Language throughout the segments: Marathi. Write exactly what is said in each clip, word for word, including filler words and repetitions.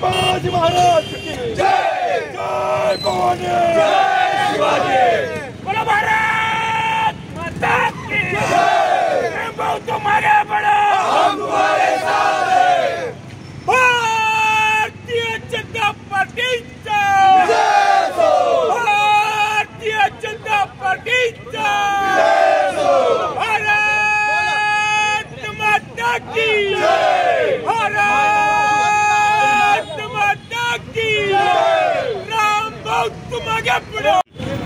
संभाजी महाराज की जय, जय भवानी, जय शिवाजी, बोलो भारत माता की जय। रामभाऊ तुम आगे बढ़ो, हम तुम्हारे साथ हैं। भारतीय जनता पार्टी जय हो, भारतीय जनता पार्टी जय हो, भारत माता की जय, भारत माता की जय। रामभाऊ तुम आगे बढ़ो।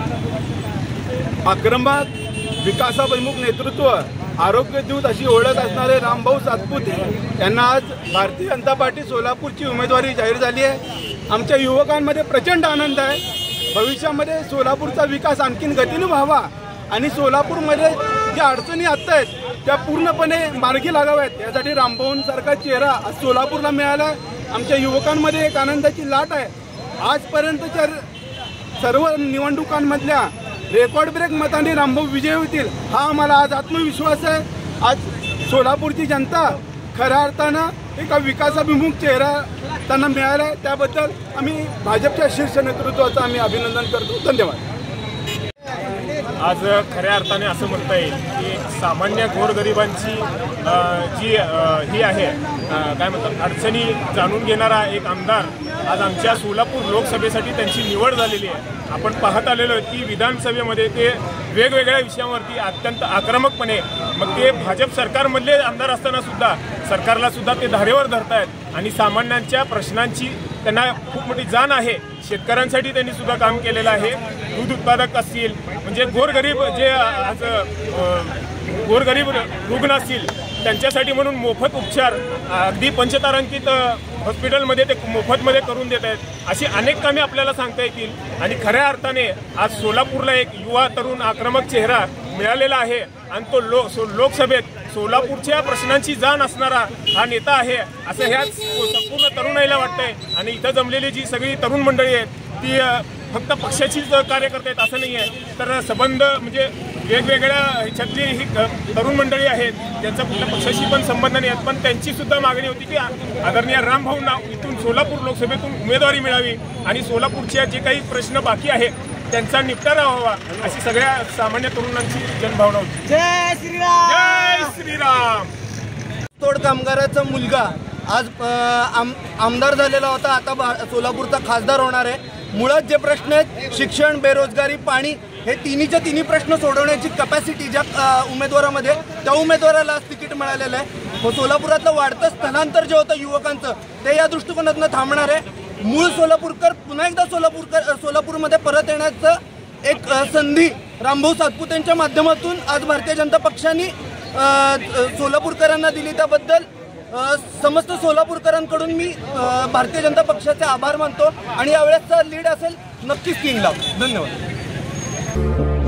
आक्रमक विकासाभिमुख नेतृत्व, आरोग्य दूत अशी ओळख असणारे रामभाऊ सातपुते यांना आज भारतीय जनता पार्टी सोलापूरची उमेदवारी जाहीर झाली आहे। आमच्या युवकांमध्ये प्रचंड आनंद आहे। भविष्यामध्ये सोलापूरचा विकास आणखीन गतीने व्हावा आणि सोलापूरमध्ये ज्या अडचणी आत्ता आहेत त्या पूर्णपणे मार्गी लागाव्यात यासाठी रामभाऊंसारखा चेहरा आज सोलापूरला मिळाला। आमच्या युवकांमध्ये एक आनंदाची लाट आहे। आजपर्यंतच्या सर्व निवडणुकांमधल्या रेकॉर्ड ब्रेक मतांनी रामभाऊ विजय होतील हा आम्हाला आज आत्मविश्वास आहे। आज सोलापूरची जनता खऱ्या अर्थानं एका विकासाभिमुख चेहरा त्यांना मिळाला आहे, त्याबद्दल आम्ही भाजपच्या शीर्ष नेतृत्वाचं आम्ही अभिनंदन करतो। धन्यवाद। आज खऱ्या अर्थाने असं म्हणता येईल की सामान्य गोरगरिबांची जी ही आहे काय म्हणतात अडचणी जाणून घेणारा एक आमदार आज आमच्या सोलापूर लोकसभेसाठी त्यांची निवड झालेली आहे। आपण पाहत आलेलो आहे की विधानसभेमध्ये ते वेगवेगळ्या विषयांवरती अत्यंत आक्रमकपणे, मग ते भाजप सरकारमधले आमदार असताना सुद्धा सरकारला सुद्धा ते धारेवर धरतायत आणि सामान्यांच्या प्रश्नांची त्यांना खूप मोठी जाण आहे। शेतकऱ्यांसाठी त्यांनी सुद्धा काम केलेलं आहे। दूध उत्पादक असतील म्हणजे गोरगरीब जे आज गोरगरीब रुग्ण असतील त्यांच्यासाठी म्हणून मोफत उपचार अगदी पंचतारांकित हॉस्पिटलमध्ये ते मोफतमध्ये करून देत आहेत। अशी अनेक कामे आपल्याला सांगता येतील आणि खऱ्या अर्थाने आज सोलापूरला एक युवा तरुण आक्रमक चेहरा मिळालेला आहे आणि तो लो सो लोकसभेत सोलापूरच्या प्रश्नांची जाण असणारा हा नेता आहे असं ह्याच संपूर्ण तरुणाईला वाटतंय। आणि इथं जमलेली जी सगळी तरुण मंडळी आहेत ती फक्त पक्षाचीच कार्यकर्ते आहेत असं नाही आहे, तर संबंध म्हणजे वेगवेगळ्या ह्याच्यातली ही तरुण मंडळी आहेत त्यांचा कुठल्या पक्षाशी पण संबंध नाही आहेत, पण त्यांची सुद्धा मागणी होती की आदरणीय रामभाऊंना इथून सोलापूर लोकसभेतून उमेदवारी मिळावी आणि सोलापूरच्या जे काही प्रश्न बाकी आहेत त्यांचा निपटारा व्हावा अशी सगळ्या सामान्य तरुणांची जनभावना होती। जय श्रीराम, जय श्रीराम। तोड कामगाराचा मुलगा आज आम, आमदार झालेला होता, आता सोलापूरचा खासदार होणार आहे। मुळात जे प्रश्न आहेत शिक्षण, बेरोजगारी, पाणी हे तिन्हीच्या तिन्ही प्रश्न सोडवण्याची कॅपॅसिटी ज्या उमेदवारामध्ये त्या उमेदवाराला आज तिकीट मिळालेलं आहे। व सोलापुरातलं वाढतं स्थलांतर जे होतं युवकांचं ते या दृष्टिकोनातून थांबणार आहे। मूळ सोलापूरकर पुन्हा एकदा सोलापूरकर सोलापूरमध्ये परत येण्याचं एक संधी रामभाऊ सातपुतेंच्या माध्यमातून आज भारतीय जनता पक्षाने सोलापूरकरांना दिली, त्याबद्दल समस्त सोलापूरकरांकडून मी भारतीय जनता पक्षाचे आभार मानतो आणि यावेळेसचा लीड असेल नक्कीच तीन लाख। धन्यवाद।